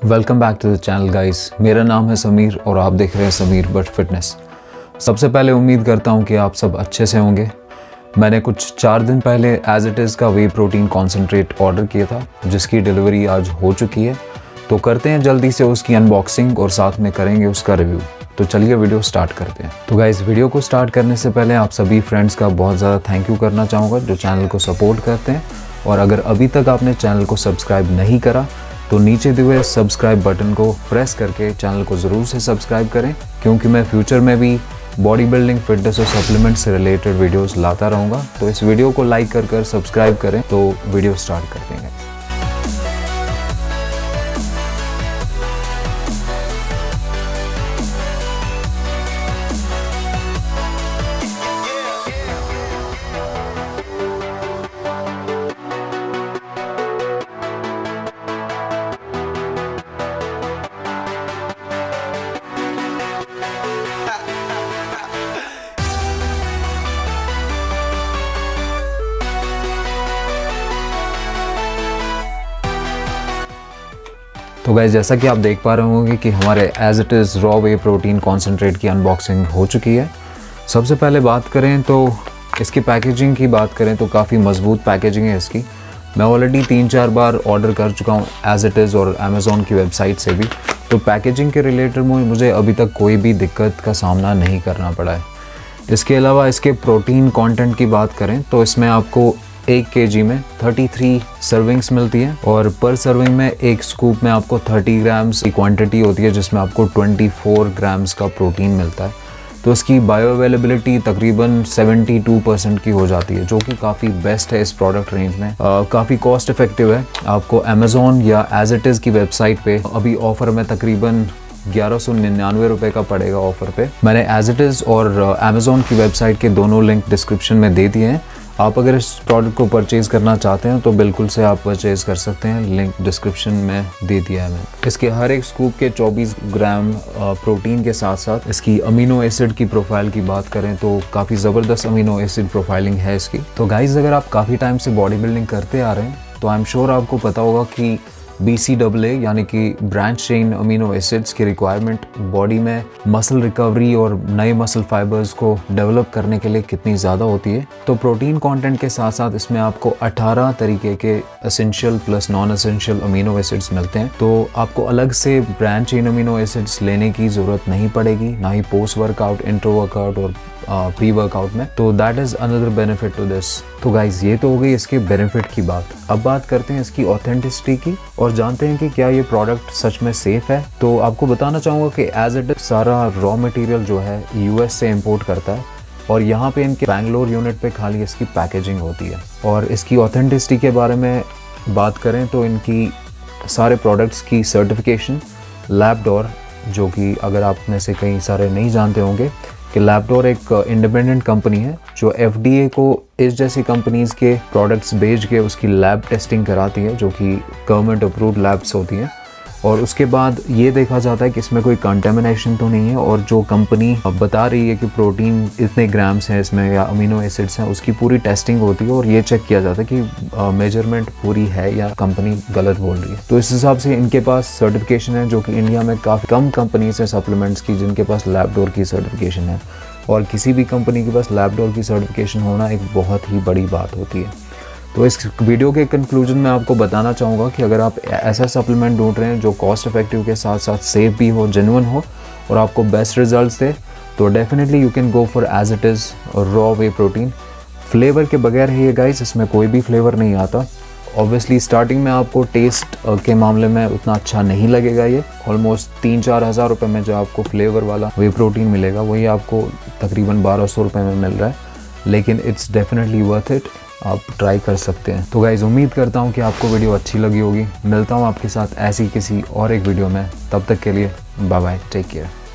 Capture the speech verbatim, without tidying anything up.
Welcome back to the channel guys. मेरा नाम है समीर और आप देख रहे हैं समीर बट फिटनेस। सबसे पहले उम्मीद करता हूं कि आप सब अच्छे से होंगे। मैंने कुछ चार दिन पहले एज इट इज़ का वे प्रोटीन कॉन्सेंट्रेट ऑर्डर किया था, जिसकी डिलीवरी आज हो चुकी है। तो करते हैं जल्दी से उसकी अनबॉक्सिंग और साथ में करेंगे उसका रिव्यू। तो चलिए वीडियो स्टार्ट करते हैं। तो गाइस, वीडियो को स्टार्ट करने से पहले आप सभी फ्रेंड्स का बहुत ज़्यादा थैंक यू करना चाहूँगा जो चैनल को सपोर्ट करते हैं। और अगर अभी तक आपने चैनल को सब्सक्राइब नहीं करा तो नीचे दिए हुए सब्सक्राइब बटन को प्रेस करके चैनल को ज़रूर से सब्सक्राइब करें, क्योंकि मैं फ्यूचर में भी बॉडी बिल्डिंग, फिटनेस और सप्लीमेंट से रिलेटेड वीडियोस लाता रहूँगा। तो इस वीडियो को लाइक कर कर सब्सक्राइब करें। तो वीडियो स्टार्ट करते हैं। तो गाइस, जैसा कि आप देख पा रहे होंगे कि हमारे as it is raw whey protein concentrate की अनबॉक्सिंग हो चुकी है। सबसे पहले बात करें तो इसकी पैकेजिंग की बात करें तो काफ़ी मजबूत पैकेजिंग है इसकी। मैं ऑलरेडी तीन चार बार ऑर्डर कर चुका हूँ एज इट इज़ और अमेज़ॉन की वेबसाइट से भी। तो पैकेजिंग के रिलेटेड मुझे अभी तक कोई भी दिक्कत का सामना नहीं करना पड़ा है। इसके अलावा इसके प्रोटीन कंटेंट की बात करें तो इसमें आपको एक केजी में तैंतीस सर्विंग्स मिलती है और पर सर्विंग में एक स्कूप में आपको तीस ग्राम्स की क्वांटिटी होती है, जिसमें आपको चौबीस ग्राम्स का प्रोटीन मिलता है। तो इसकी बायो अवेलेबिलिटी तकरीबन बहत्तर परसेंट की हो जाती है, जो कि काफ़ी बेस्ट है इस प्रोडक्ट रेंज में। काफ़ी कॉस्ट इफेक्टिव है। आपको अमेज़ॉन या एज इट इज़ की वेबसाइट पे अभी ऑफ़र में तकरीबन ग्यारह सौ निन्यानवे रुपये का पड़ेगा ऑफ़र पे। मैंने एज इट इज़ और अमेज़ॉन की वेबसाइट के दोनों लिंक डिस्क्रिप्शन में दे दिए हैं। आप अगर इस प्रोडक्ट को परचेज़ करना चाहते हैं तो बिल्कुल से आप परचेज़ कर सकते हैं, लिंक डिस्क्रिप्शन में दे दिया है मैंने। इसके हर एक स्कूप के चौबीस ग्राम प्रोटीन के साथ साथ इसकी अमीनो एसिड की प्रोफाइल की बात करें तो काफ़ी ज़बरदस्त अमीनो एसिड प्रोफाइलिंग है इसकी। तो गाइज़, अगर आप काफ़ी टाइम से बॉडी बिल्डिंग करते आ रहे हैं तो आई एम श्योर आपको पता होगा कि बी सी डबल ए यानी कि ब्रांच चेन अमीनो एसिड्स की रिक्वायरमेंट बॉडी में मसल रिकवरी और नए मसल फाइबर्स को डेवलप करने के लिए कितनी ज़्यादा होती है। तो प्रोटीन कंटेंट के साथ साथ इसमें आपको अठारह तरीके के essential plus non essential amino acids मिलते हैं। तो आपको अलग से ब्रांच चेन अमीनो एसिड्स लेने की ज़रूरत नहीं पड़ेगी, ना ही पोस्ट वर्कआउट, इंट्रो वर्कआउट और प्री वर्कआउट में। तो that is another benefit to this. तो गाइज, ये तो हो गई इसके बेनिफिट की बात। अब बात करते हैं इसकी ऑथेंटिसिटी की और जानते हैं कि क्या ये प्रोडक्ट सच में सेफ है। तो आपको बताना चाहूँगा कि एज इट इज सारा रॉ मटेरियल जो है यूएस से इंपोर्ट करता है और यहाँ पे इनके बैंगलोर यूनिट पे खाली इसकी पैकेजिंग होती है। और इसकी ऑथेंटिसिटी के बारे में बात करें तो इनकी सारे प्रोडक्ट्स की सर्टिफिकेशन लैबडोर, जो कि अगर आप में से कई सारे नहीं जानते होंगे कि लैबडोर एक इंडिपेंडेंट कंपनी है जो एफ डी ए को इस जैसी कंपनीज़ के प्रोडक्ट्स बेच के उसकी लैब टेस्टिंग कराती है, जो कि गवर्नमेंट अप्रूव्ड लैब्स होती हैं। और उसके बाद ये देखा जाता है कि इसमें कोई कंटेमिनेशन तो नहीं है, और जो कंपनी बता रही है कि प्रोटीन इतने ग्राम्स हैं इसमें या अमीनो एसिड्स हैं, उसकी पूरी टेस्टिंग होती है और ये चेक किया जाता है कि मेजरमेंट पूरी है या कंपनी गलत बोल रही है। तो इस हिसाब से इनके पास सर्टिफिकेशन है, जो कि इंडिया में काफ़ी कम कंपनीज हैं सप्लीमेंट्स की जिनके पास लैबडोर की सर्टिफिकेशन है। और किसी भी कंपनी के पास लैबडोर की सर्टिफिकेशन होना एक बहुत ही बड़ी बात होती है। तो इस वीडियो के कंक्लूजन में आपको बताना चाहूँगा कि अगर आप ऐसा सप्लीमेंट ढूंढ रहे हैं जो कॉस्ट इफेक्टिव के साथ साथ सेफ भी हो, जेन्युइन हो और आपको बेस्ट रिजल्ट्स दे, तो definitely you can go for as it is raw whey protein. Flavour के बगैर है ये गाइस, इसमें कोई भी फ्लेवर नहीं आता। ऑब्वियसली स्टार्टिंग में आपको टेस्ट के मामले में उतना अच्छा नहीं लगेगा। ये ऑलमोस्ट तीन चार हज़ार रुपये में जो आपको फ्लेवर वाला वे प्रोटीन मिलेगा वही आपको तकरीबन बारह सौ रुपये में मिल रहा है, लेकिन इट्स डेफिनेटली वर्थ इट। आप ट्राई कर सकते हैं। तो गाइज़, उम्मीद करता हूँ कि आपको वीडियो अच्छी लगी होगी। मिलता हूँ आपके साथ ऐसी किसी और एक वीडियो में, तब तक के लिए बाय बाय, टेक केयर।